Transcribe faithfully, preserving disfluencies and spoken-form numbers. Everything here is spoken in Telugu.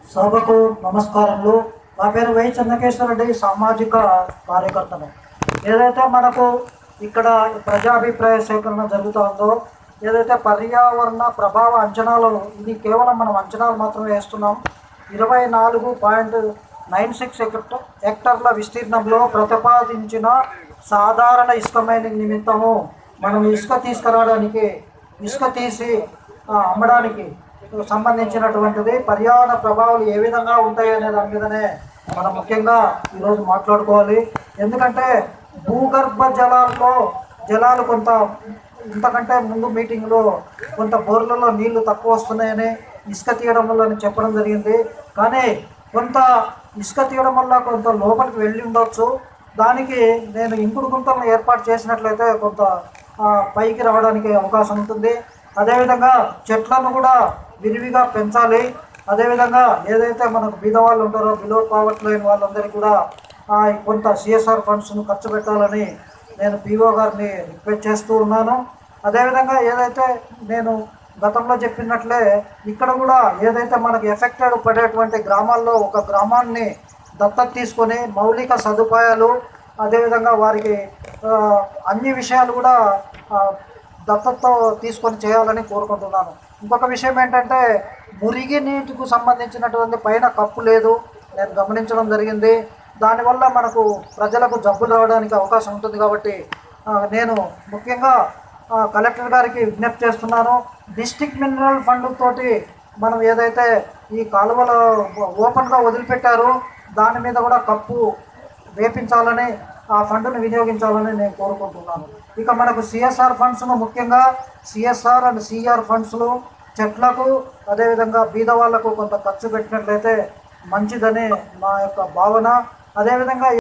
సభకు నమస్కారములు. నా పేరు వై చెన్నకేశ్వర రెడ్డి, సామాజిక కార్యకర్తను. ఏదైతే మనకు ఇక్కడ ప్రజాభిప్రాయ సేకరణ జరుగుతుందో, ఏదైతే పర్యావరణ ప్రభావ అంచనాలు, ఇది కేవలం మనం అంచనాలు మాత్రమే వేస్తున్నాం. ఇరవై నాలుగు పాయింట్ నైన్ సిక్స్ హెక్టర్ల విస్తీర్ణంలో ప్రతిపాదించిన సాధారణ ఇసుక మైనింగ్ నిమిత్తము మనం ఇసుక తీసుకురావడానికి, ఇసుక తీసి అమ్మడానికి సంబంధించినటువంటిది పర్యావరణ ప్రభావాలు ఏ విధంగా ఉంటాయి అనే దాని మీదనే మనం ముఖ్యంగా ఈరోజు మాట్లాడుకోవాలి. ఎందుకంటే భూగర్భ జలాల్లో జలాలు కొంత ఇంతకంటే ముందు మీటింగ్లో కొంత బోర్లలో నీళ్లు తక్కువ వస్తున్నాయని ఇసుక తీయడం వల్ల అని చెప్పడం జరిగింది. కానీ కొంత ఇసుక తీయడం వల్ల కొంత లోపలికి వెళ్ళి ఉండవచ్చు. దానికి నేను ఇంకుడు గుంతలను ఏర్పాటు చేసినట్లయితే కొంత పైకి రావడానికి అవకాశం ఉంటుంది. అదేవిధంగా చెట్లను కూడా విరివిగా పెంచాలి. అదేవిధంగా ఏదైతే మనకు బీద వాళ్ళు ఉంటారో, బిలో పావర్టీ లైన్ వాళ్ళందరికీ కూడా కొంత సిఎస్ఆర్ ఫండ్స్ను ఖర్చు పెట్టాలని నేను పీఓ గారిని రిక్వెస్ట్ చేస్తూ ఉన్నాను. అదేవిధంగా ఏదైతే నేను గతంలో చెప్పినట్లే ఇక్కడ కూడా ఏదైతే మనకు ఎఫెక్టెడ్ పడేటువంటి గ్రామాల్లో ఒక గ్రామాన్ని దత్తత తీసుకొని మౌలిక సదుపాయాలు, అదేవిధంగా వారికి అన్ని విషయాలు కూడా దత్తత తీసుకొని చేయాలని కోరుకుంటున్నాను. ఇంకొక విషయం ఏంటంటే మురిగి నీటికి సంబంధించినటువంటి పైన కప్పు లేదు, నేను గమనించడం జరిగింది. దానివల్ల మనకు ప్రజలకు జబ్బులు రావడానికి అవకాశం ఉంటుంది. కాబట్టి నేను ముఖ్యంగా కలెక్టర్ గారికి విజ్ఞప్తి చేస్తున్నాను. డిస్ట్రిక్ట్ మినరల్ ఫండ్ తోటి మనం ఏదైతే ఈ కాలువలు ఓపెన్గా వదిలిపెట్టారో దాని మీద కూడా కప్పు వేపించాలని, ఆ ఫండ్ను వినియోగించాలని నేను కోరుకుంటున్నాను. ఇక మనకు సిఎస్ఆర్ ఫండ్స్ను, ముఖ్యంగా సిఎస్ఆర్ అండ్ సిఆర్ ఫండ్స్లు చెట్లకు, అదేవిధంగా బీద వాళ్లకు కొంత ఖర్చు పెట్టినట్లయితే మంచిదని నా యొక్క భావన. అదేవిధంగా